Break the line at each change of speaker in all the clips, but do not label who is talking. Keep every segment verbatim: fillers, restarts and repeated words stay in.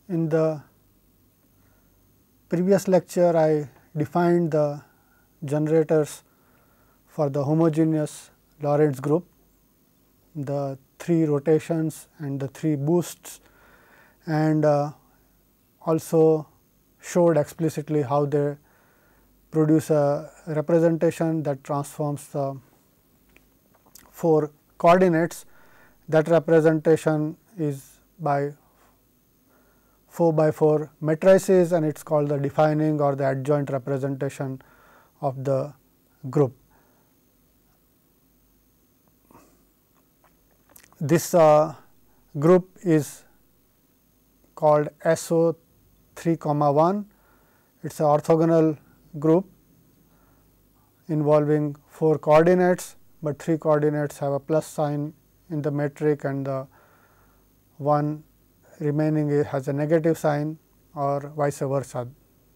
In the previous lecture, I defined the generators for the homogeneous Lorentz group, the three rotations and the three boosts, and uh, also showed explicitly how they produce a representation that transforms the four coordinates. That representation is by four by four matrices, and it is called the defining or the adjoint representation of the group. This uh, group is called S O three comma one. It is an orthogonal group involving four coordinates, but three coordinates have a plus sign in the metric and the one remaining has a negative sign or vice versa.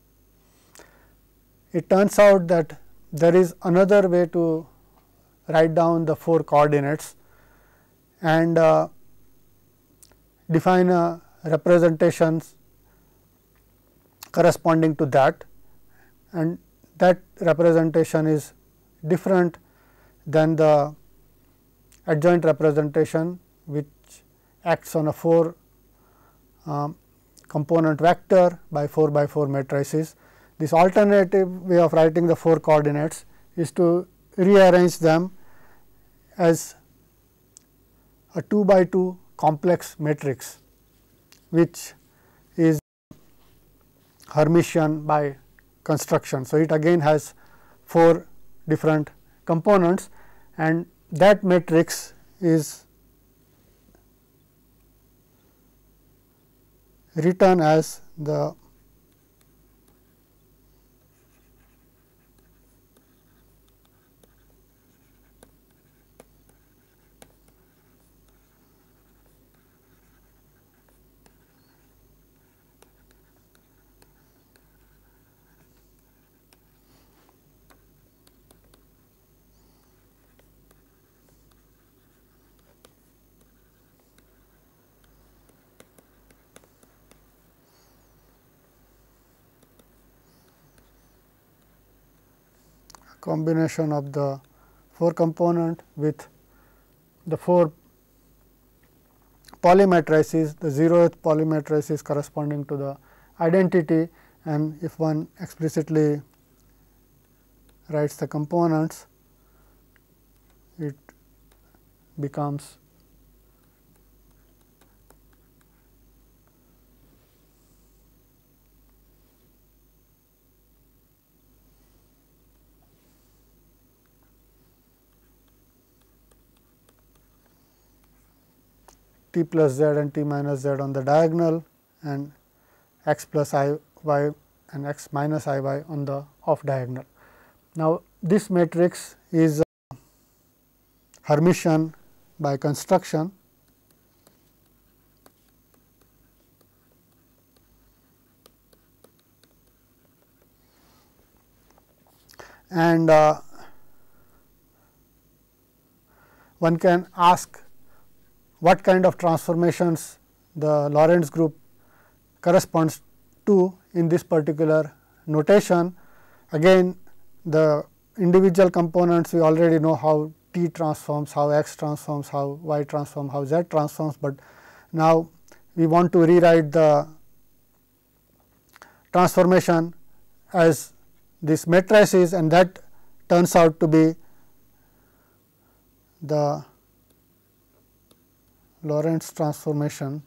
It turns out that there is another way to write down the four coordinates and uh, define a representations corresponding to that, and that representation is different than the adjoint representation, which acts on a four um, component vector by four by four matrices. This alternative way of writing the four coordinates is to rearrange them as a two by two complex matrix, which is Hermitian by construction. So, it again has four different components, and that matrix is written as the combination of the four component with the four polymatrices. The zeroth polymatrice is corresponding to the identity, and if one explicitly writes the components, it becomes t plus z and t minus z on the diagonal, and x plus I y and x minus I y on the off diagonal. Now, this matrix is Hermitian by construction, and uh, one can ask what kind of transformations the Lorentz group corresponds to in this particular notation. Again, the individual components we already know how t transforms, how x transforms, how y transforms, how z transforms, but now we want to rewrite the transformation as this matrices, and that turns out to be the Lorentz transformation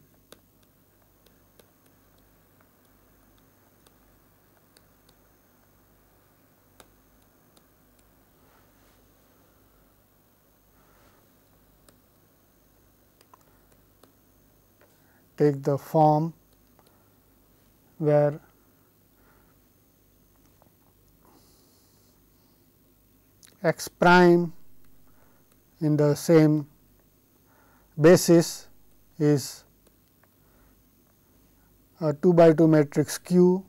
take the form where x prime in the same basis is a two by two matrix Q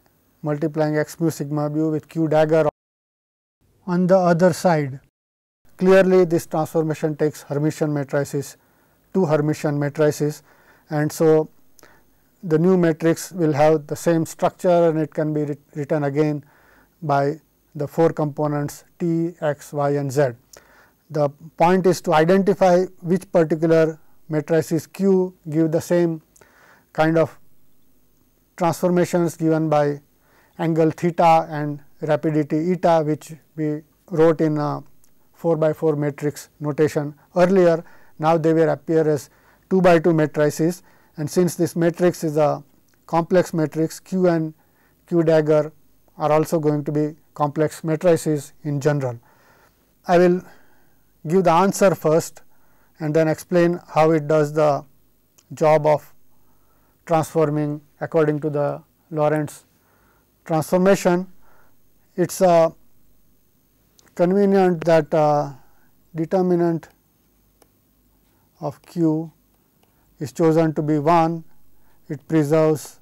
multiplying x mu sigma mu with Q dagger on the other side. clearly this transformation takes Hermitian matrices, two Hermitian matrices, and so the new matrix will have the same structure and it can be writ written again by the four components T, X, Y and Z. The point is to identify which particular matrices Q give the same kind of transformations given by angle theta and rapidity eta, which we wrote in a four by four matrix notation earlier. Now, they will appear as two by two matrices, and since this matrix is a complex matrix, Q and Q dagger are also going to be complex matrices in general. I will give the answer first and then explain how it does the job of transforming according to the Lorentz transformation. It is uh, convenient that uh, determinant of Q is chosen to be one. It preserves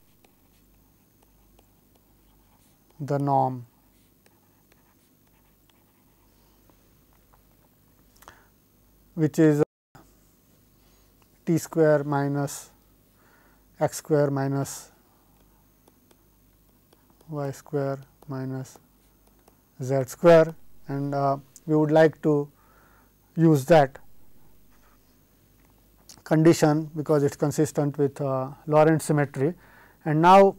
the norm. Which is t square minus x square minus y square minus z square, and uh, we would like to use that condition because it is consistent with uh, Lorentz symmetry. And now,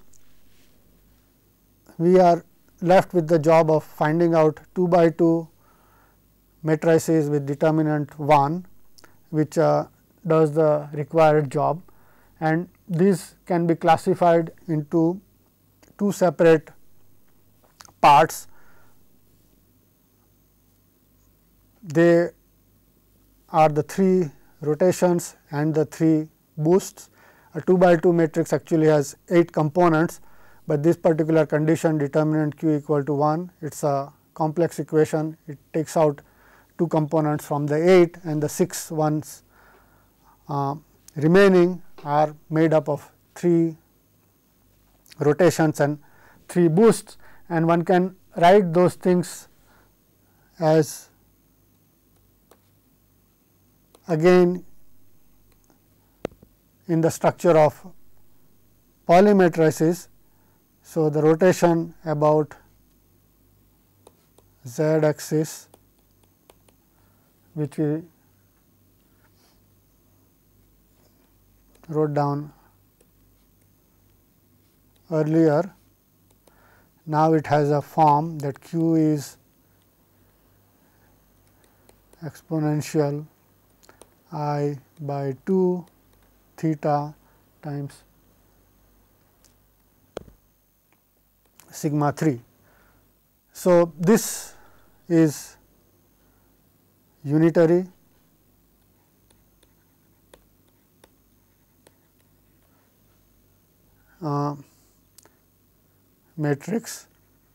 we are left with the job of finding out two by two matrices with determinant one, which uh, does the required job, and these can be classified into two separate parts. They are the three rotations and the three boosts. A two by two matrix actually has eight components, but this particular condition determinant Q equal to one, it is a complex equation. It takes out two components from the eight, and the six ones uh, remaining are made up of three rotations and three boosts, and one can write those things as again in the structure of Pauli matrices. So, the rotation about z axis, which we wrote down earlier. Now, it has a form that Q is exponential I by two theta times sigma three. So, this is unitary uh, matrix,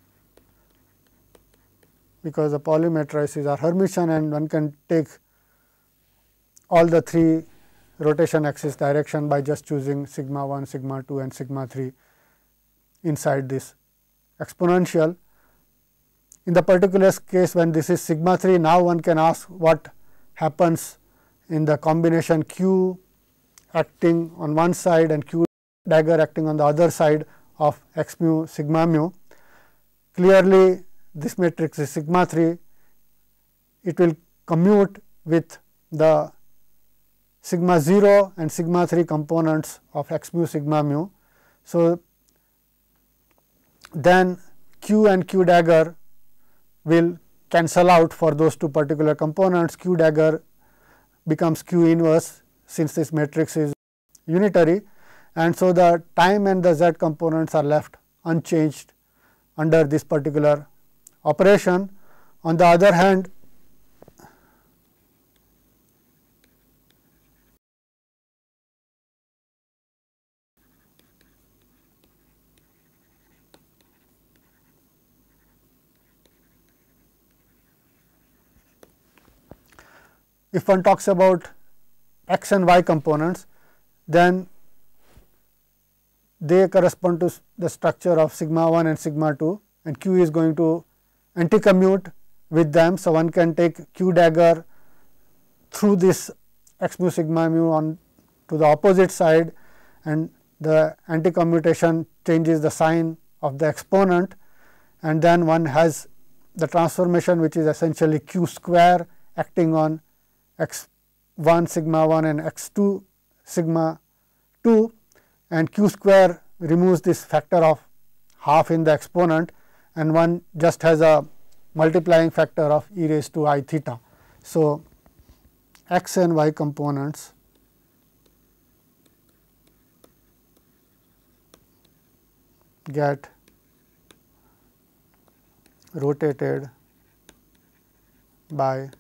because the Pauli matrices are Hermitian and one can take all the three rotation axis direction by just choosing sigma one, sigma two and sigma three inside this exponential. In the particular case, when this is sigma three, now one can ask what happens in the combination Q acting on one side and Q dagger acting on the other side of x mu sigma mu. Clearly, this matrix is sigma three, it will commute with the sigma zero and sigma three components of x mu sigma mu. So, then Q and Q dagger will cancel out for those two particular components. Q dagger becomes Q inverse since this matrix is unitary, and so the time and the z components are left unchanged under this particular operation. On the other hand, if one talks about x and y components, then they correspond to the structure of sigma one and sigma two, and Q is going to anti-commute with them. So, one can take q dagger through this x mu sigma mu on to the opposite side, and the anti-commutation changes the sign of the exponent, and then one has the transformation which is essentially q square acting on x one sigma one and x two sigma two, and q square removes this factor of half in the exponent, and one just has a multiplying factor of e raised to I theta. So, x and y components get rotated by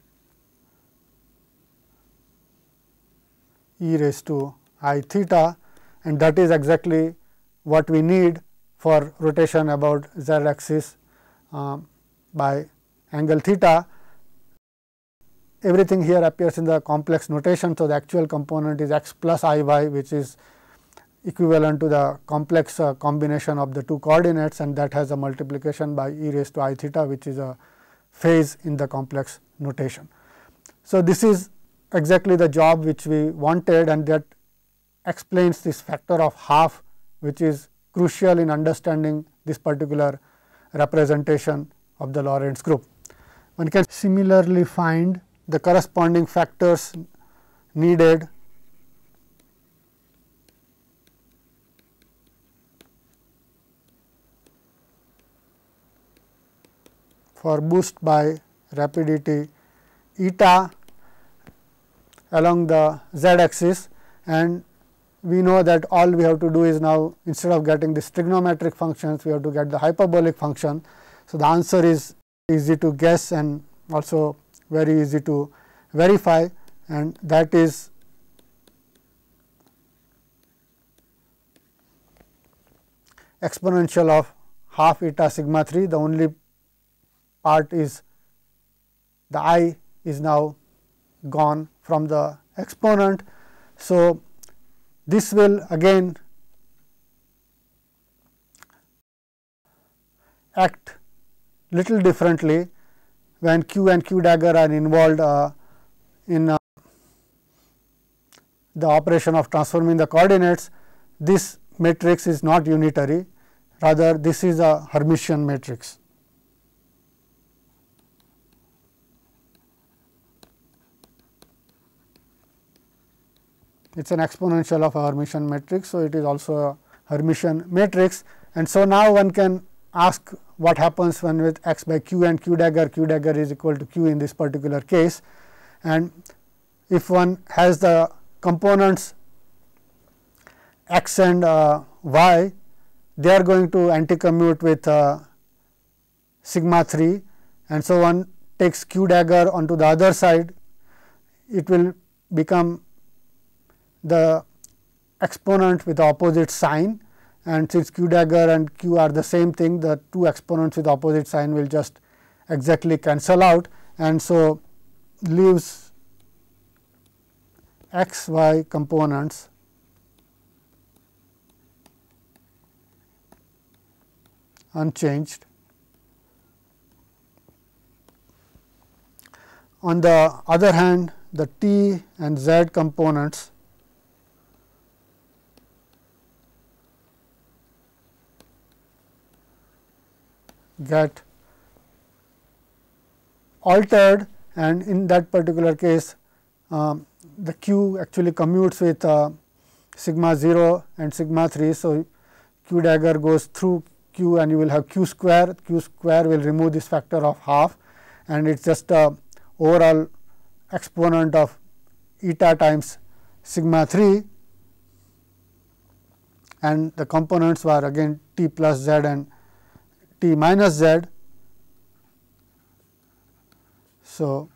e raised to I theta, and that is exactly what we need for rotation about z axis um, by angle theta. Everything here appears in the complex notation. So, the actual component is x plus I y, which is equivalent to the complex uh, combination of the two coordinates, and that has a multiplication by e raised to I theta, which is a phase in the complex notation. So, this is exactly the job which we wanted, and that explains this factor of half, which is crucial in understanding this particular representation of the Lorentz group. One can similarly find the corresponding factors needed for boost by rapidity eta along the z axis, and we know that all we have to do is now, instead of getting this trigonometric functions, we have to get the hyperbolic function. So, the answer is easy to guess and also very easy to verify, and that is exponential of half eta sigma three. The only part is the I is now gone from the exponent. So, this will again act little differently when q and q dagger are involved uh, in uh, the operation of transforming the coordinates. This matrix is not unitary, rather this is a Hermitian matrix. It is an exponential of a Hermitian matrix. So, it is also a Hermitian matrix, and so now one can ask what happens when with x by q and q dagger, q dagger is equal to q in this particular case, and if one has the components x and uh, y, they are going to anti-commute with uh, sigma three, and so one takes q dagger onto the other side, it will become the exponent with the opposite sign, and since q dagger and q are the same thing, the two exponents with opposite sign will just exactly cancel out, and so leaves x y components unchanged. On the other hand, the t and z components get altered, and in that particular case um, the q actually commutes with uh, sigma zero and sigma three. So, q dagger goes through q and you will have q square, q square will remove this factor of half, and it is just a overall exponent of eta times sigma three, and the components were again t plus z and t minus z. So,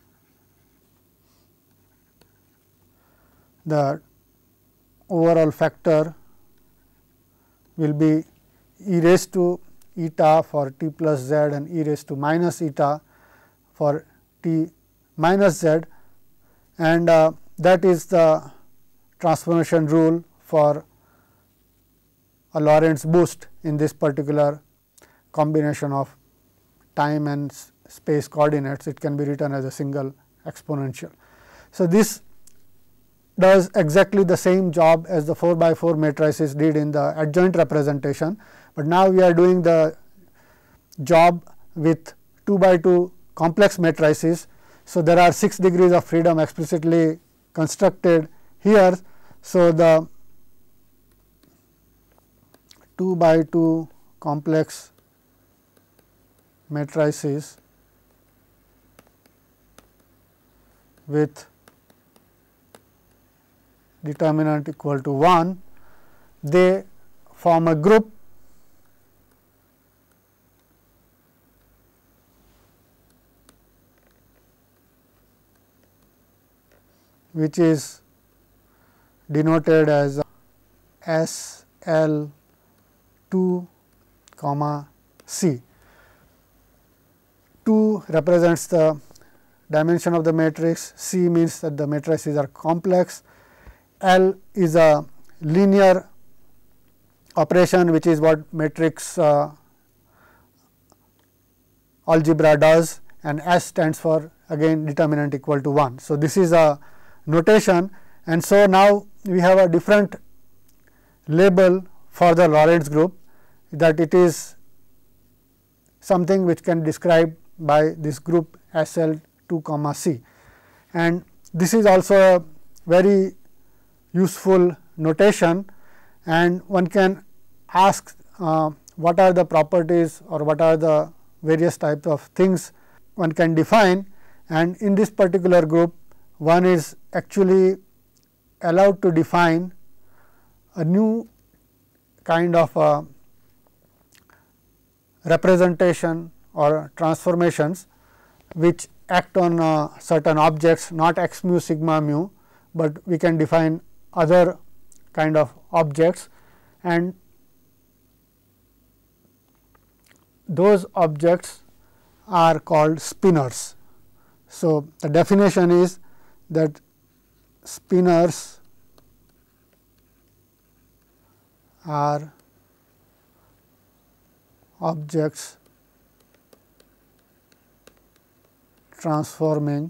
the overall factor will be e raised to eta for t plus z and e raised to minus eta for t minus z, and uh, that is the transformation rule for a Lorentz boost in this particular combination of time and space coordinates, it can be written as a single exponential. So, this does exactly the same job as the four by four matrices did in the adjoint representation, but now we are doing the job with two by two complex matrices. So, there are six degrees of freedom explicitly constructed here. So, the two by two complex matrices with determinant equal to one, they form a group which is denoted as S L two comma C. two represents the dimension of the matrix, C means that the matrices are complex, L is a linear operation, which is what matrix uh, algebra does, and S stands for again determinant equal to one. So, this is a notation, and so now we have a different label for the Lorentz group, that it is something which can describe by this group S L two comma C, and this is also a very useful notation, and one can ask uh, what are the properties or what are the various types of things one can define, and in this particular group one is actually allowed to define a new kind of a representation or transformations which act on uh, certain objects, not x mu sigma mu, but we can define other kind of objects, and those objects are called spinors. So, the definition is that spinors are objects transforming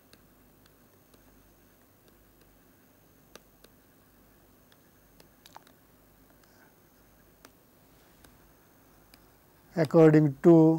according to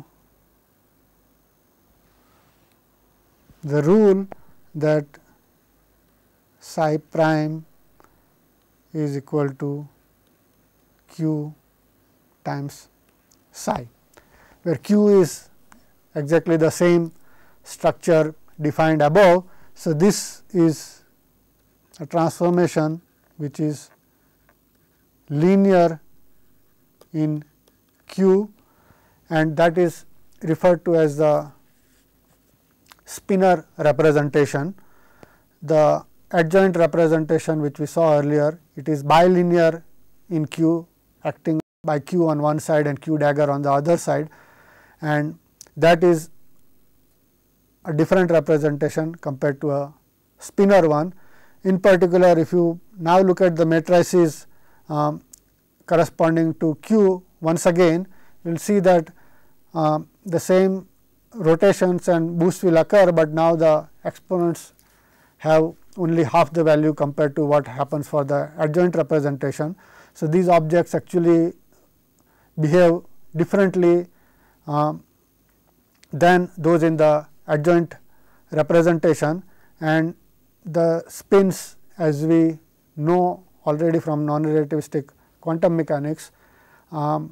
the rule that psi prime is equal to q times psi, where q is exactly the same structure defined above. So, this is a transformation which is linear in q, and that is referred to as the spinor representation. The adjoint representation which we saw earlier, it is bilinear in q, acting by q on one side and q dagger on the other side, and that is a different representation compared to a spinor one. In particular, if you now look at the matrices um, corresponding to q, once again you will see that uh, the same rotations and boosts will occur, but now the exponents have only half the value compared to what happens for the adjoint representation. So, these objects actually behave differently uh, than those in the adjoint representation, and the spins, as we know already from non-relativistic quantum mechanics, um,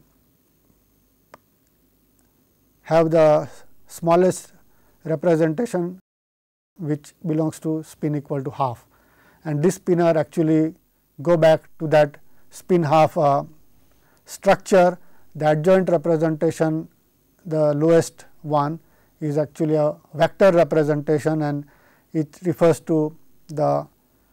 have the smallest representation which belongs to spin equal to half, and this spinor actually go back to that spin half uh, structure. The adjoint representation, the lowest one, is actually a vector representation, and it refers to the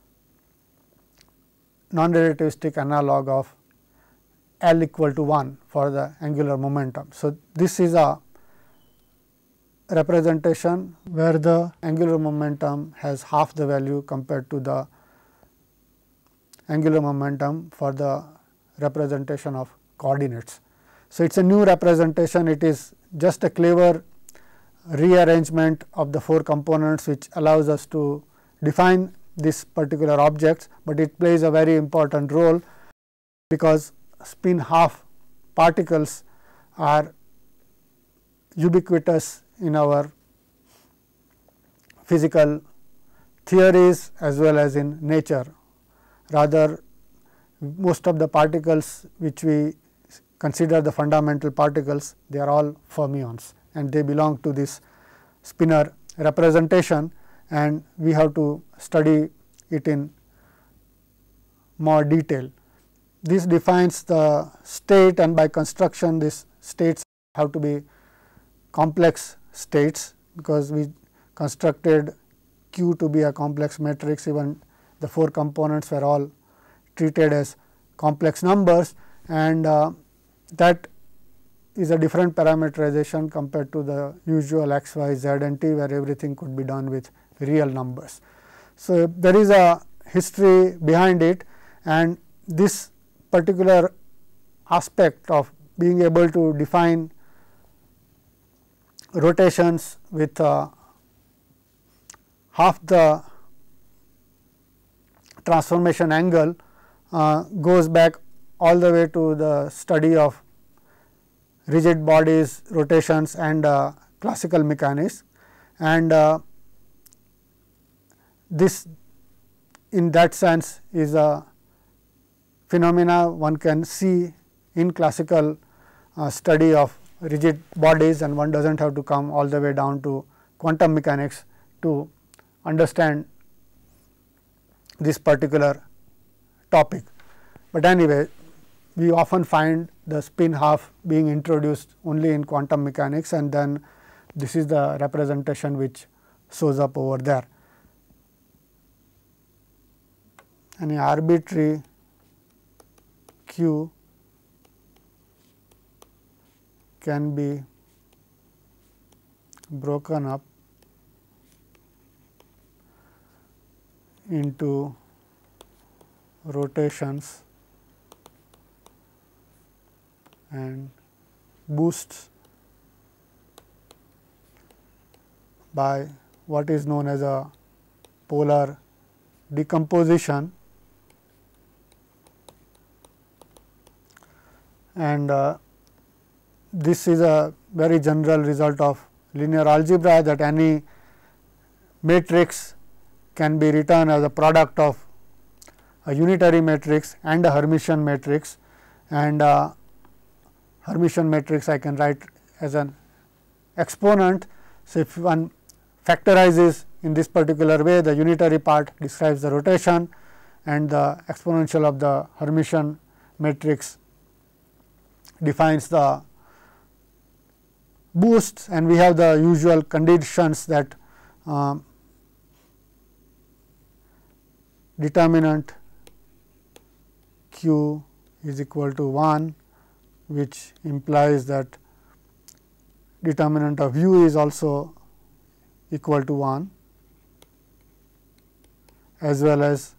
non-relativistic analog of L equal to one for the angular momentum. So, this is a representation where the angular momentum has half the value compared to the angular momentum for the representation of coordinates. So, it is a new representation, it is just a clever rearrangement of the four components which allows us to define this particular objects, but it plays a very important role because spin half particles are ubiquitous in our physical theories as well as in nature. Rather, most of the particles which we consider the fundamental particles, they are all fermions and they belong to this spinor representation, and we have to study it in more detail. This defines the state, and by construction these states have to be complex states, because we constructed Q to be a complex matrix. Even the four components were all treated as complex numbers, and uh, that is a different parameterization compared to the usual x, y, z and t, where everything could be done with real numbers. So, there is a history behind it, and this particular aspect of being able to define rotations with uh, half the transformation angle uh, goes back all the way to the study of rigid bodies, rotations and uh, classical mechanics, and uh, this in that sense is a phenomena one can see in classical uh, study of rigid bodies, and one does not have to come all the way down to quantum mechanics to understand this particular topic. But anyway, we often find the spin half being introduced only in quantum mechanics, and then this is the representation which shows up over there. Any arbitrary Q can be broken up into rotations and boosts by what is known as a polar decomposition, and uh, this is a very general result of linear algebra, that any matrix can be written as a product of a unitary matrix and a Hermitian matrix, and uh, Hermitian matrix I can write as an exponent. So, if one factorizes in this particular way, the unitary part describes the rotation and the exponential of the Hermitian matrix defines the boosts, and we have the usual conditions that uh, determinant Q is equal to one, which implies that determinant of u is also equal to one, as well as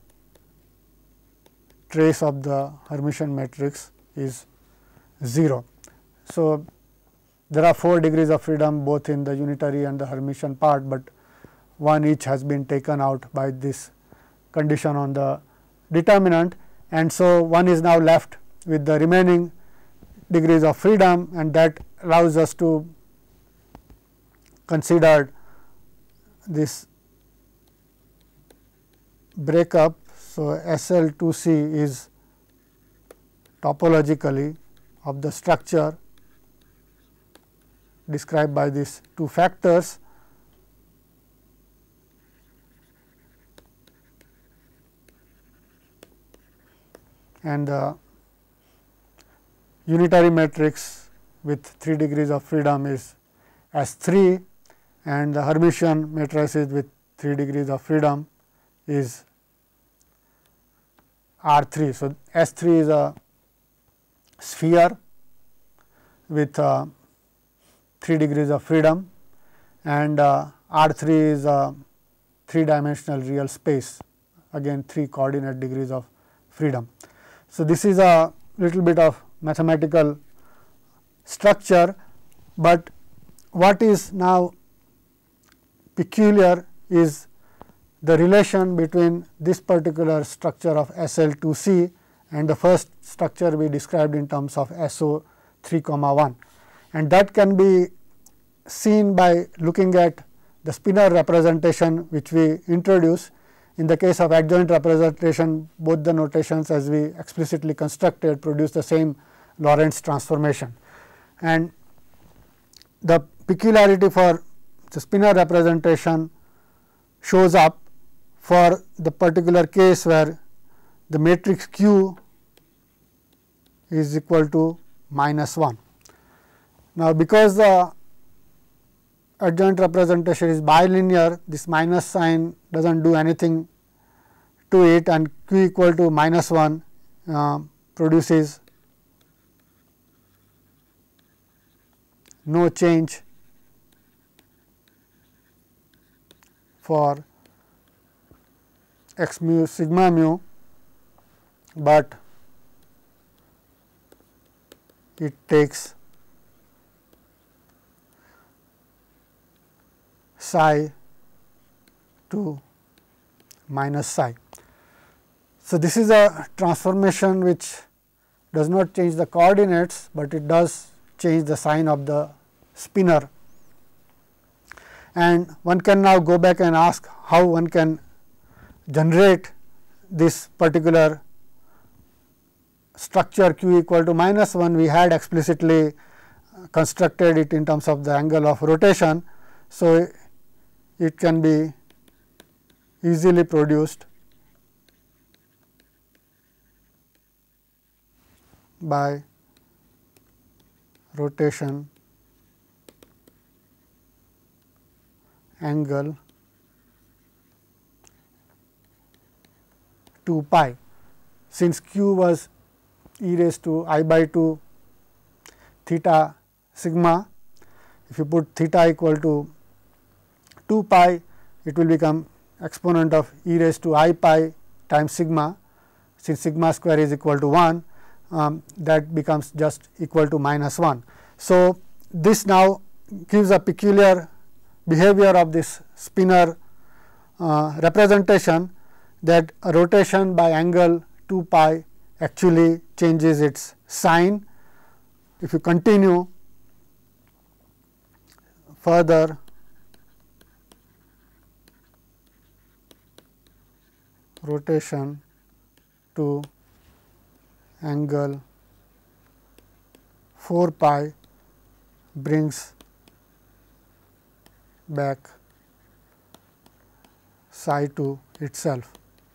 trace of the Hermitian matrix is zero. So, there are four degrees of freedom both in the unitary and the Hermitian part, but one each has been taken out by this condition on the determinant, and so one is now left with the remaining degrees of freedom, and that allows us to consider this breakup. So, S L two C is topologically of the structure described by these two factors, and the unitary matrix with three degrees of freedom is S three, and the Hermitian matrices with three degrees of freedom is R three. So, S three is a sphere with uh, three degrees of freedom, and uh, R three is a three dimensional real space, again three coordinate degrees of freedom. So, this is a little bit of mathematical structure, but what is now peculiar is the relation between this particular structure of S L two C and the first structure we described in terms of S O three comma one, and that can be seen by looking at the spinor representation which we introduce. In the case of adjoint representation, both the notations as we explicitly constructed produce the same Lorentz transformation, and the peculiarity for the spinor representation shows up for the particular case where the matrix Q is equal to minus one. Now, because the adjoint representation is bilinear, this minus sign does not do anything to it, and Q equal to minus one uh, produces no change for x mu sigma mu, but it takes psi to minus psi. So, this is a transformation which does not change the coordinates, but it does change the sign of the spinor, and one can now go back and ask how one can generate this particular structure Q equal to minus one. We had explicitly constructed it in terms of the angle of rotation. So, it can be easily produced by rotation angle two pi. Since Q was e raised to I by two theta sigma, if you put theta equal to two pi, it will become exponent of e raised to I pi times sigma. Since sigma square is equal to one, um, that becomes just equal to minus one. So, this now gives a peculiar behavior of this spinor uh, representation, that a rotation by angle two pi actually changes its sign. If you continue further, rotation to angle four pi brings back psi to itself.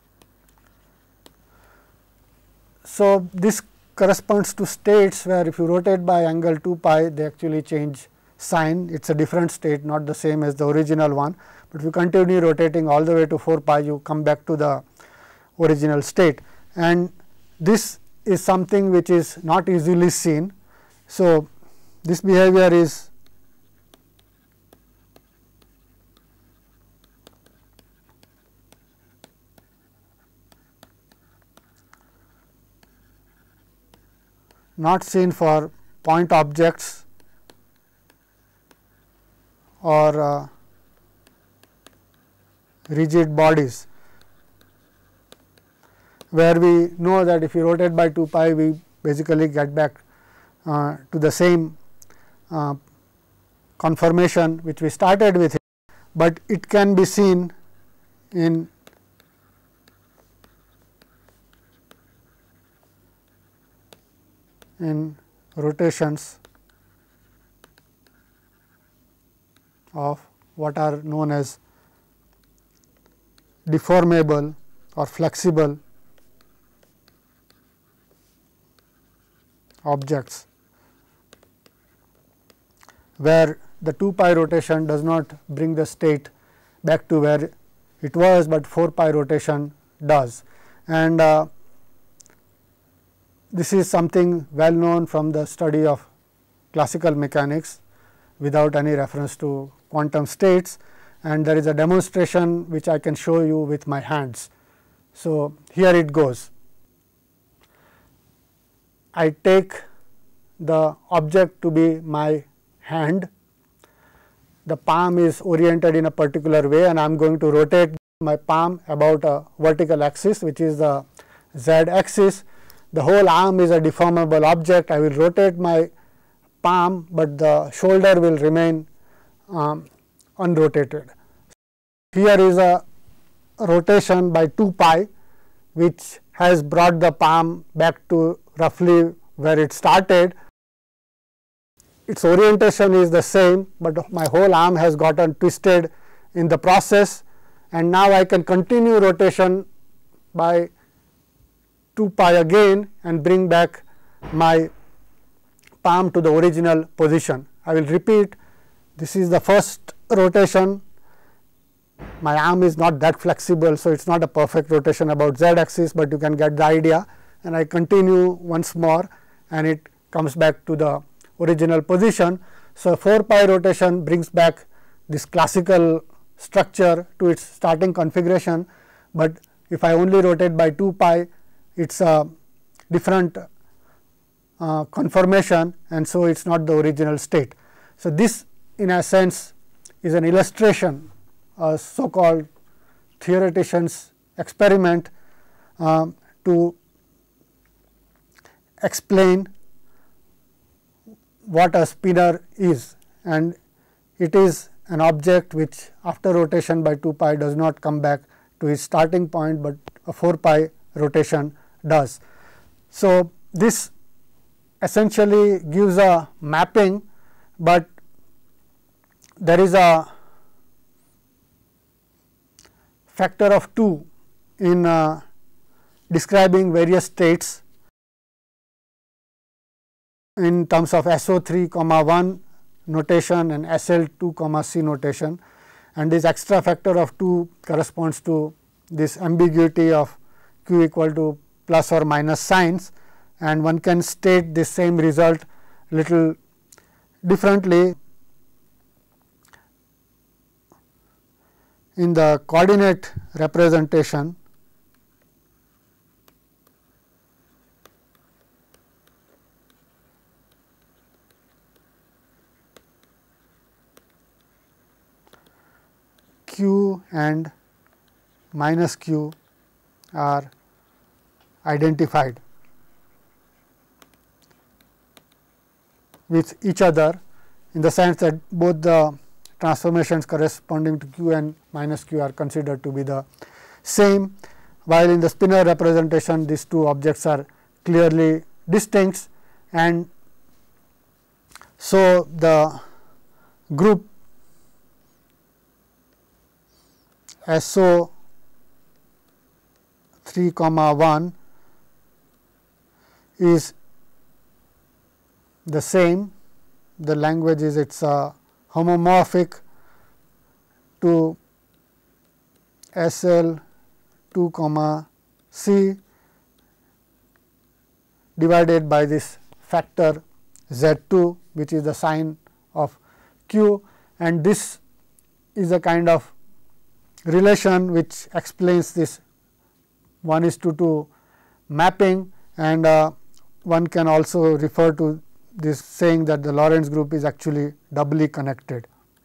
So, this corresponds to states where if you rotate by angle two pi, they actually change sign. It is a different state, not the same as the original one, but if you continue rotating all the way to four pi, you come back to the original state, and this is something which is not easily seen. So, this behavior is not seen for point objects or uh, rigid bodies, where we know that if you rotate by two pi, we basically get back uh, to the same uh, conformation which we started with, it, but it can be seen in in rotations of what are known as deformable or flexible objects, where the two pi rotation does not bring the state back to where it was, but four pi rotation does. And uh, this is something well known from the study of classical mechanics without any reference to quantum states, and there is a demonstration which I can show you with my hands. So, here it goes. I take the object to be my hand. the palm is oriented in a particular way, and I am going to rotate my palm about a vertical axis, which is the z axis. The whole arm is a deformable object. I will rotate my palm, but the shoulder will remain um, unrotated. Here is a rotation by two pi, which has brought the palm back to roughly where it started. Its orientation is the same, but my whole arm has gotten twisted in the process, and now I can continue rotation by two pi again and bring back my palm to the original position. I will repeat, this is the first rotation. My arm is not that flexible, so it is not a perfect rotation about z axis, but you can get the idea, and I continue once more and it comes back to the original position. So, four pi rotation brings back this classical structure to its starting configuration, but if I only rotate by two pi, it is a different uh, conformation, and so it is not the original state. So, this in a sense is an illustration, a so called theoretician's experiment uh, to explain what a spinner is, and it is an object which after rotation by two pi does not come back to its starting point, but a four pi rotation does. So, this essentially gives a mapping, but there is a factor of two in uh, describing various states in terms of S O three comma one notation and S L two comma C notation, and this extra factor of two corresponds to this ambiguity of q equal to plus or minus signs, and one can state this same result little differently. In the coordinate representation, q and minus q are identified with each other, in the sense that both the transformations corresponding to q and minus q are considered to be the same, while in the spinor representation these two objects are clearly distinct, and so the group S O three comma one is the same. The language is it's a homomorphic to S L two comma C divided by this factor Z two, which is the sign of q, and this is a kind of relation which explains this one is to two mapping, and uh, one can also refer to this saying that the Lorentz group is actually doubly connected.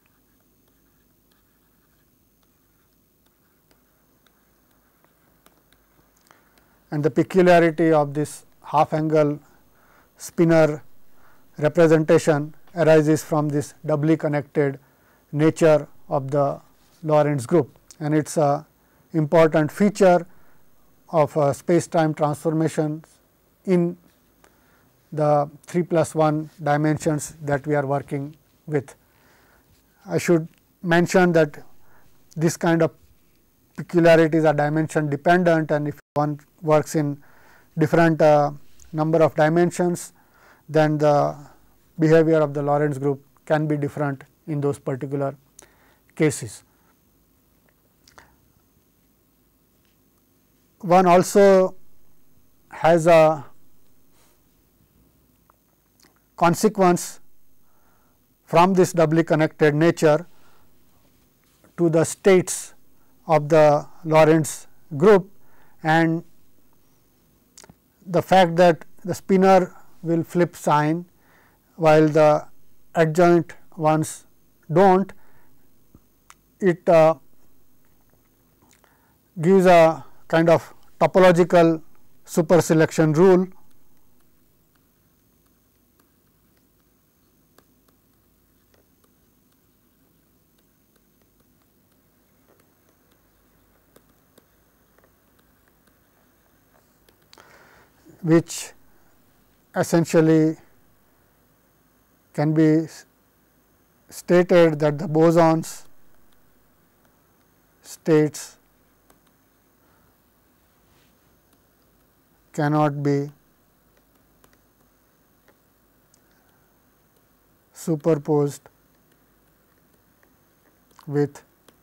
And the peculiarity of this half angle spinor representation arises from this doubly connected nature of the Lorentz group, and it is a important feature of uh, space time transformations in the three plus one dimensions that we are working with. I should mention that this kind of peculiarities are dimension dependent, and if one works in different uh, number of dimensions, then the behavior of the Lorentz group can be different in those particular cases. One also has a consequence from this doubly connected nature to the states of the Lorentz group, and the fact that the spinor will flip sign while the adjoint ones do not it uh, gives a kind of topological superselection rule which essentially can be stated that the bosons states cannot be superposed with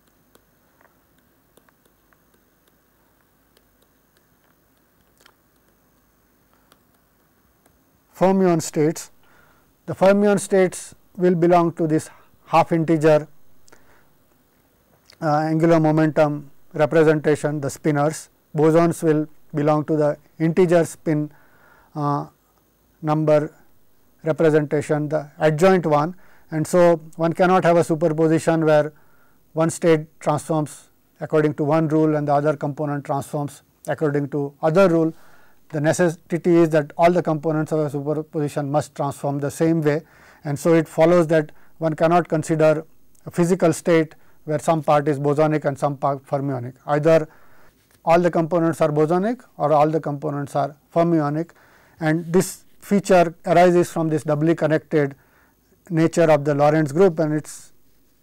fermion states. The fermion states will belong to this half integer uh, angular momentum representation, the spinors. Bosons will belong to the integer spin uh, number representation, the adjoint one, and so one cannot have a superposition where one state transforms according to one rule and the other component transforms according to other rule. The necessity is that all the components of a superposition must transform the same way, and so it follows that one cannot consider a physical state where some part is bosonic and some part fermionic. Either all the components are bosonic or all the components are fermionic, and this feature arises from this doubly connected nature of the Lorentz group, and it is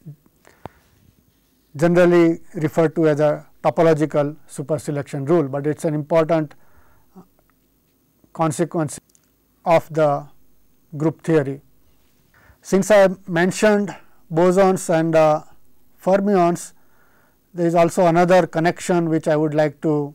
generally referred to as a topological superselection rule, but it is an important consequence of the group theory. Since I mentioned bosons and uh, fermions, there is also another connection which I would like to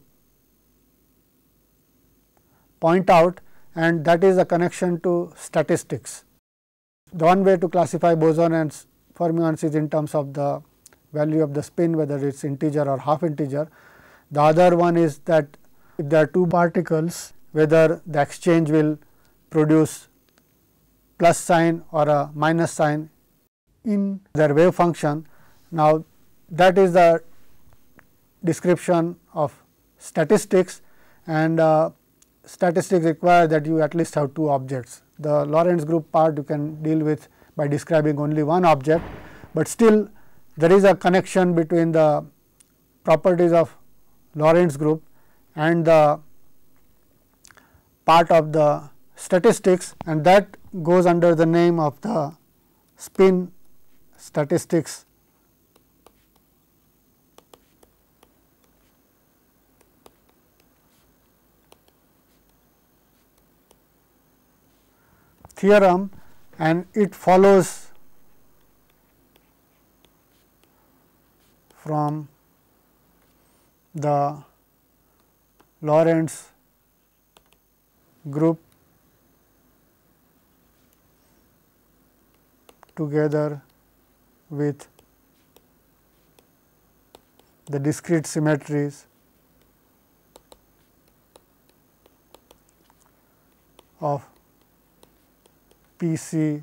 point out, and that is a connection to statistics. The one way to classify boson and fermions is in terms of the value of the spin, whether it is integer or half integer. The other one is that if there are two particles, whether the exchange will produce plus sign or a minus sign in their wave function. Now, that is the description of statistics, and uh, statistics require that you at least have two objects. The Lorentz group part you can deal with by describing only one object, but still there is a connection between the properties of Lorentz group and the part of the statistics, and that goes under the name of the spin statistics theorem, and it follows from the Lorentz group together with the discrete symmetries of P C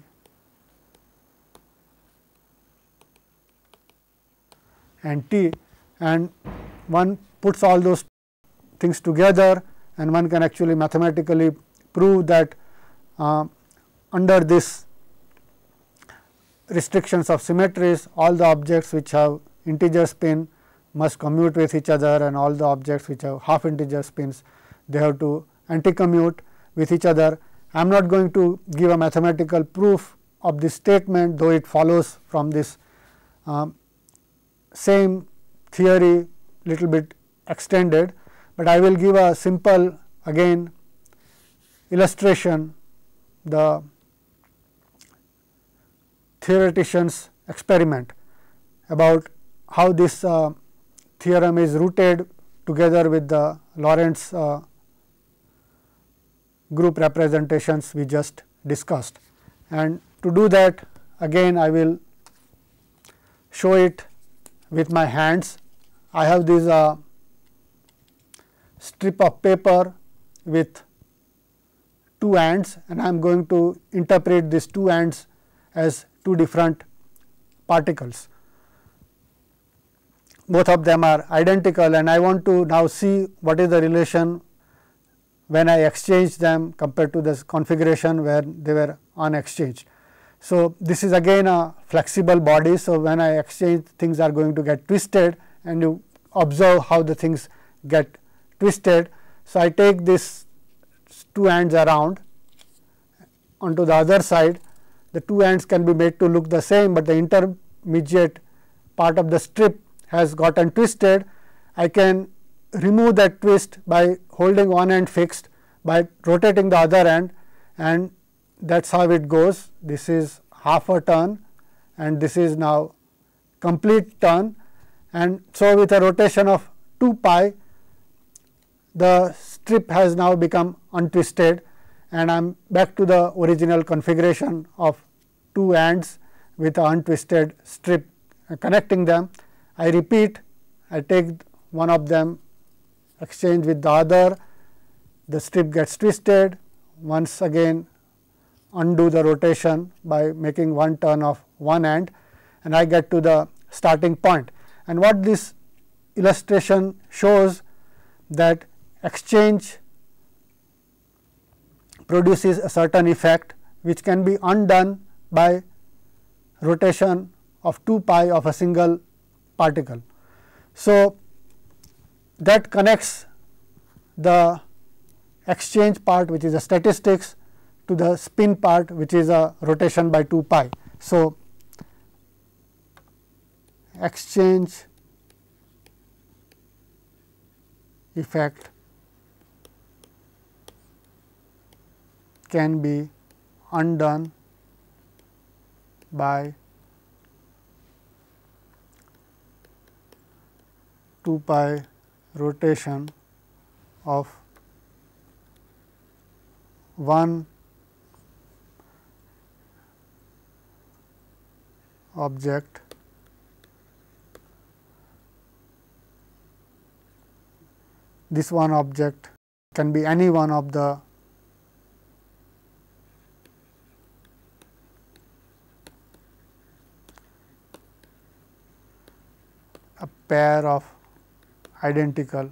and T, and one puts all those things together and one can actually mathematically prove that uh, under this restrictions of symmetries, all the objects which have integer spin must commute with each other, and all the objects which have half integer spins, they have to anti-commute with each other. I am not going to give a mathematical proof of this statement, though it follows from this um, same theory little bit extended, but I will give a simple again illustration, the theoretician's experiment about how this uh, theorem is rooted together with the Lorentz uh, group representations we just discussed. And to do that, again I will show it with my hands. I have this uh, strip of paper with two ends, and I am going to interpret these two ends as two different particles. both of them are identical, and I want to now see what is the relation when I exchange them compared to this configuration where they were unexchanged. So, this is again a flexible body. So, when I exchange, things are going to get twisted, and you observe how the things get twisted. So, I take this two ends around onto the other side. The two ends can be made to look the same, but the intermediate part of the strip has gotten twisted. I can remove that twist by holding one end fixed, by rotating the other end, and that is how it goes. This is half a turn and this is now complete turn, and so with a rotation of two pi, the strip has now become untwisted, and I am back to the original configuration of two ends with an untwisted strip connecting them. I repeat, I take one of them, exchange with the other, the strip gets twisted, once again undo the rotation by making one turn of one end, and I get to the starting point. And what this illustration shows, that exchange produces a certain effect which can be undone by rotation of two pi of a single particle. So, that connects the exchange part, which is a statistics, to the spin part, which is a rotation by two pi. So, exchange effect can be undone by two pi rotation of one object this one object can be any one of the a pair of identical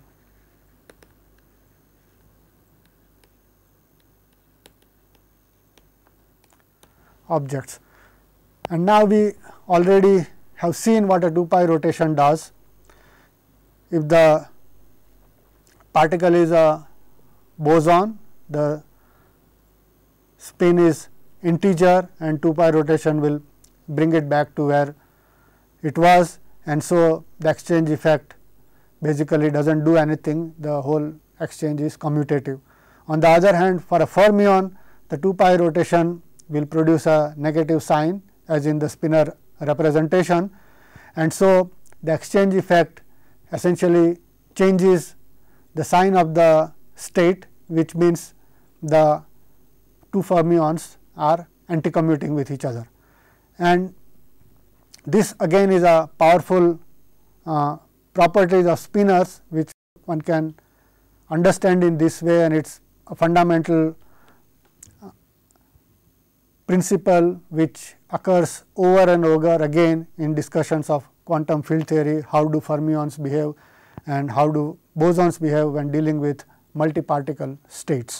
objects. And now we already have seen what a two pi rotation does. If the particle is a boson, the spin is integer and two pi rotation will bring it back to where it was, and so the exchange effect basically does not do anything, the whole exchange is commutative. On the other hand, for a fermion, the two pi rotation will produce a negative sign as in the spinor representation, and so the exchange effect essentially changes the sign of the state, which means the two fermions are anti-commuting with each other. And this again is a powerful uh, properties of spinors, which one can understand in this way, and it is a fundamental uh, principle which occurs over and over again in discussions of quantum field theory. How do fermions behave and how do bosons behave when dealing with multi-particle states.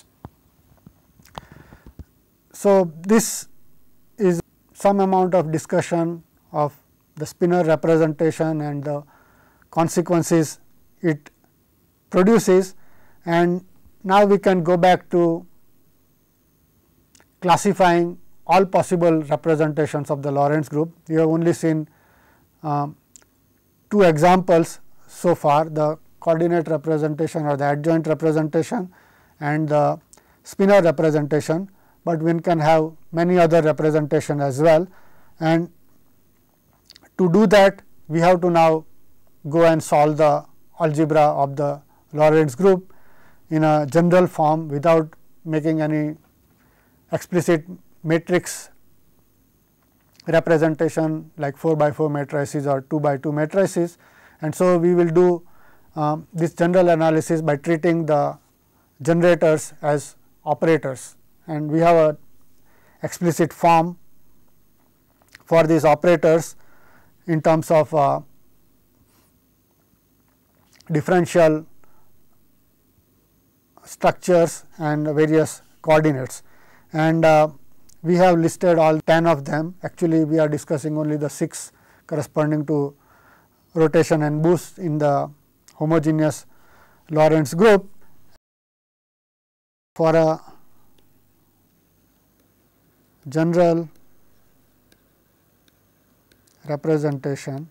So, this is some amount of discussion of the spinor representation and the consequences it produces, and now we can go back to classifying all possible representations of the Lorentz group. We have only seen um, two examples so far, the coordinate representation or the adjoint representation and the spinor representation, but one can have many other representation as well. And to do that, we have to now go and solve the algebra of the Lorentz group in a general form without making any explicit matrix representation like four by four matrices or two by two matrices. And so, we will do um, this general analysis by treating the generators as operators, and we have a explicit form for these operators in terms of uh, differential structures and various coordinates, and uh, we have listed all ten of them. Actually, we are discussing only the six corresponding to rotation and boost in the homogeneous Lorentz group. For a general representation,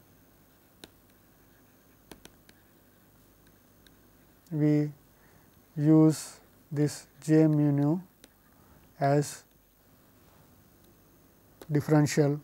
we use this J mu nu as differential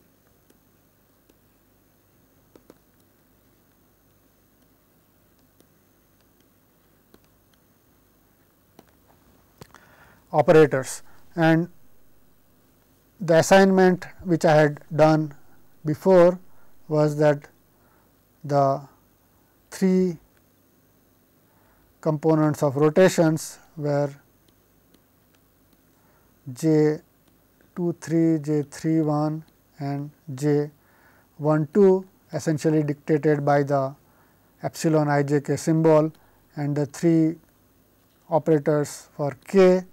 operators, and the assignment which I had done before was that the three components of rotations were J two three, J three one and J one two, essentially dictated by the epsilon I j k symbol, and the three operators for k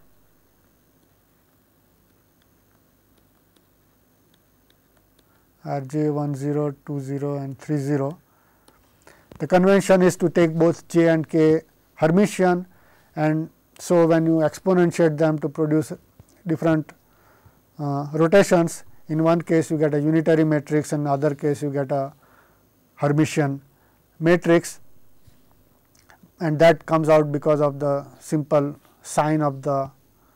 are J one zero, two zero and three zero. The convention is to take both j and k Hermitian, and so when you exponentiate them to produce different uh, rotations, in one case you get a unitary matrix, in other case you get a Hermitian matrix, and that comes out because of the simple sign of the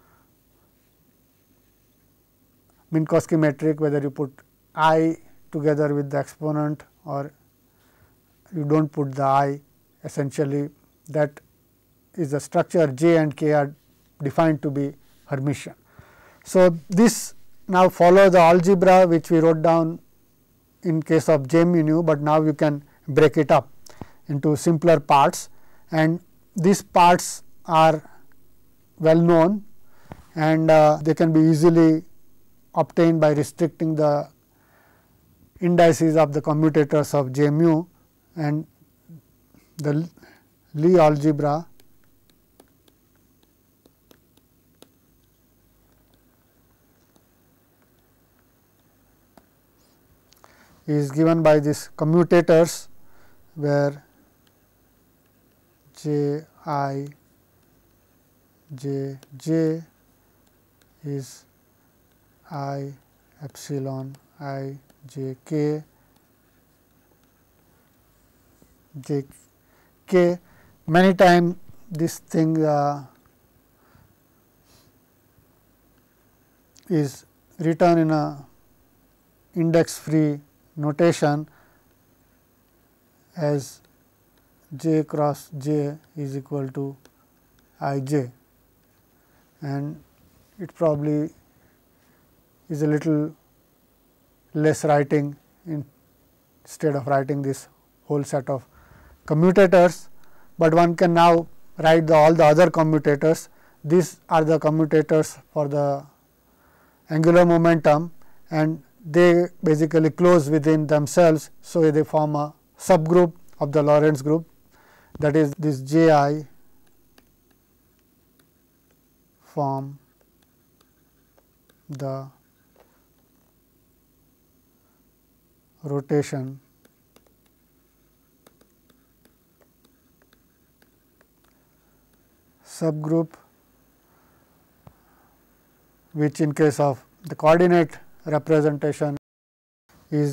Minkowski metric, whether you put I together with the exponent or you do not put the I. Essentially that is the structure. J and k are defined to be Hermitian. So, this now follow the algebra which we wrote down in case of J mu nu, but now you can break it up into simpler parts, and these parts are well known, and uh, they can be easily obtained by restricting the indices of the commutators of J mu, and the Lie algebra is given by these commutators, where J I J J is I epsilon I j k j k. Many times this thing uh, is written in a index free notation as j cross j is equal to I j, and it probably is a little less writing in, instead of writing this whole set of commutators, but one can now write the all the other commutators. These are the commutators for the angular momentum, and they basically close within themselves. So, they form a subgroup of the Lorentz group, that is this J I form the rotation subgroup, which in case of the coordinate representation is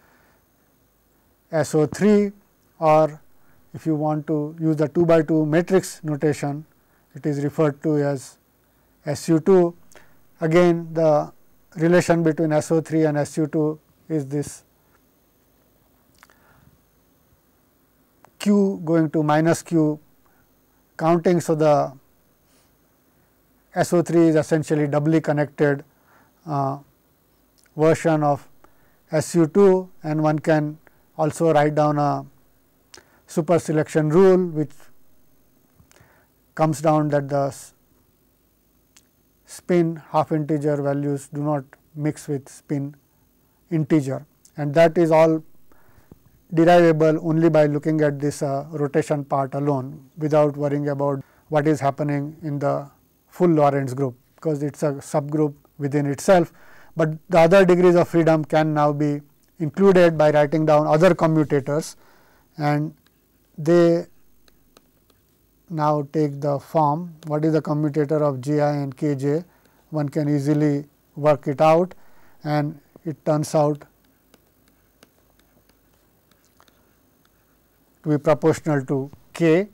S O three, or if you want to use the two by two matrix notation, it is referred to as S U two. Again, the relation between S O three and S U two is this q going to minus q counting. So, the S O three is essentially doubly connected uh, version of S U two, and one can also write down a super selection rule which comes down that the spin half integer values do not mix with spin integer, and that is all derivable only by looking at this uh, rotation part alone, without worrying about what is happening in the full Lorentz group, because it is a subgroup within itself. But the other degrees of freedom can now be included by writing down other commutators, and they now take the form. What is the commutator of J I and K J? One can easily work it out, and it turns out to be proportional to K,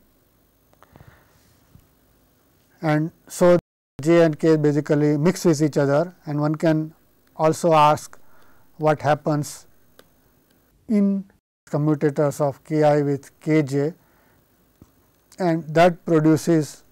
and so J and K basically mix with each other, and one can also ask what happens in commutators of K I with K J, and that produces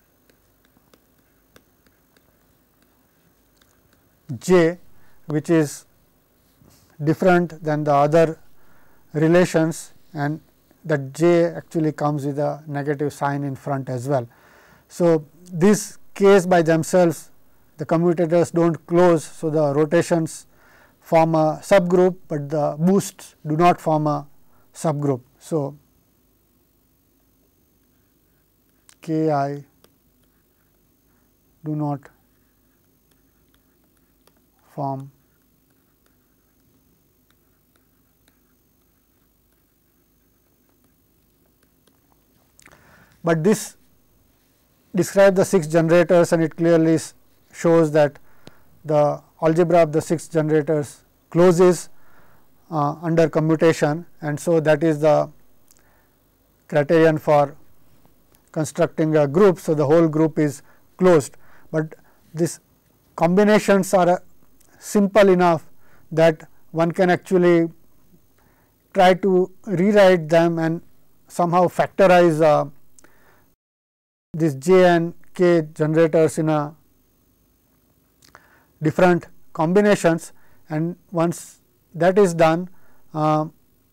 J, which is different than the other relations, and that J actually comes with a negative sign in front as well. So, these K's by themselves, the commutators do not close. So, the rotations form a subgroup, but the boosts do not form a subgroup. So, K I do not form but this describes the six generators, and it clearly shows that the algebra of the six generators closes uh, under commutation, and so that is the criterion for constructing a group. So, the whole group is closed, but these combinations are uh, simple enough that one can actually try to rewrite them and somehow factorize uh, these J and K generators in a different combinations, and once that is done, uh,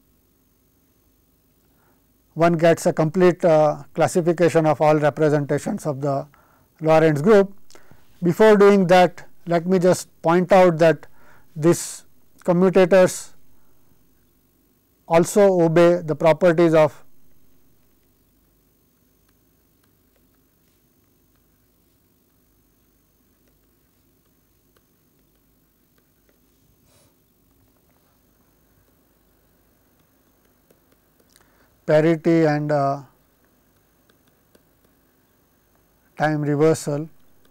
one gets a complete uh, classification of all representations of the Lorentz group. Before doing that, let me just point out that these commutators also obey the properties of parity and uh, time reversal,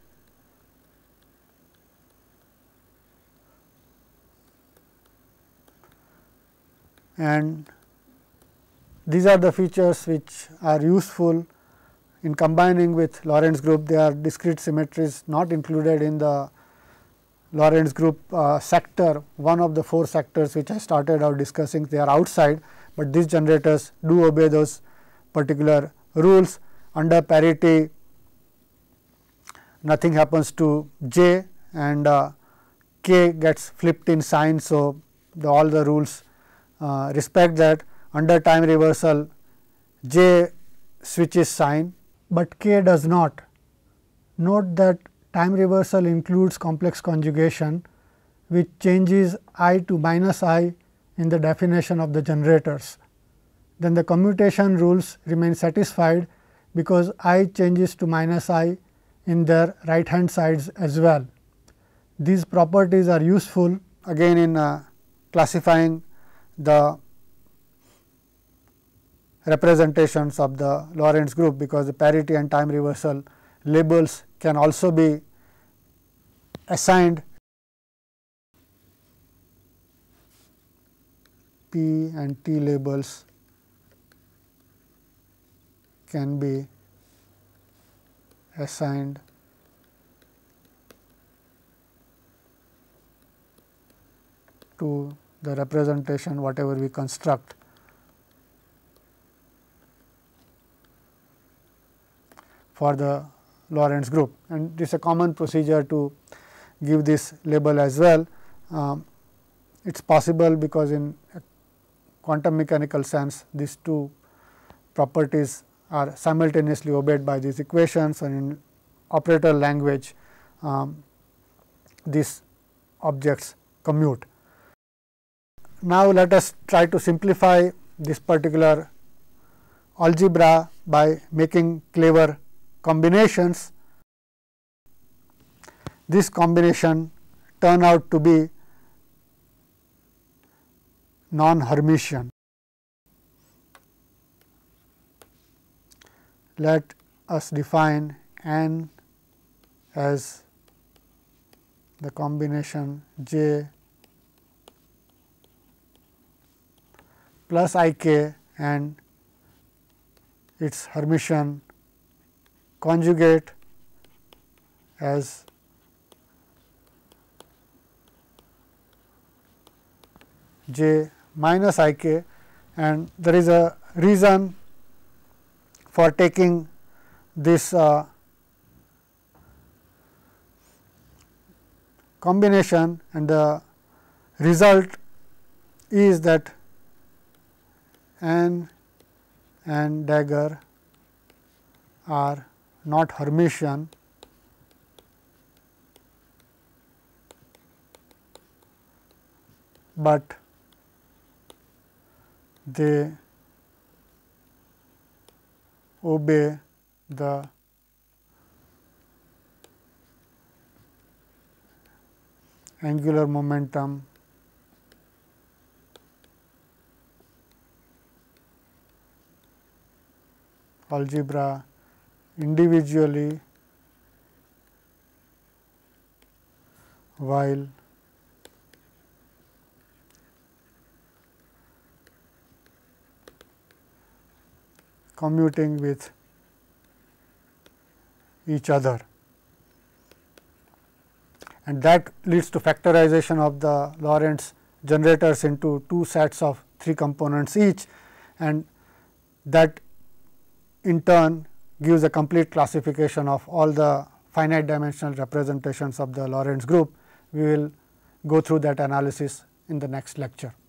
and these are the features which are useful in combining with Lorentz group. They are discrete symmetries not included in the Lorentz group uh, sector, one of the four sectors which I started out discussing. They are outside, but these generators do obey those particular rules. Under parity, nothing happens to J, and uh, K gets flipped in sign. So, the, all the rules uh, respect that. Under time reversal, J switches sign, but K does not. Note that time reversal includes complex conjugation, which changes I to minus I in the definition of the generators. Then the commutation rules remain satisfied, because I changes to minus I in their right hand sides as well. These properties are useful again in uh, classifying the representations of the Lorentz group, because the parity and time reversal labels can also be assigned. P and T labels can be assigned to the representation whatever we construct. For the Lorentz group, and this is a common procedure to give this label as well. Um, it is possible because in a quantum mechanical sense these two properties are simultaneously obeyed by these equations, and in operator language um, these objects commute. Now, let us try to simplify this particular algebra by making clever combinations. This combination turn out to be non-Hermitian. Let us define N as the combination J plus I k and its Hermitian conjugate as J minus I k, and there is a reason for taking this uh, combination, and the result is that N and dagger are not Hermitian, but they obey the angular momentum algebra individually while commuting with each other, and that leads to factorization of the Lorentz generators into two sets of three components each, and that in turn gives a complete classification of all the finite dimensional representations of the Lorentz group. We will go through that analysis in the next lecture.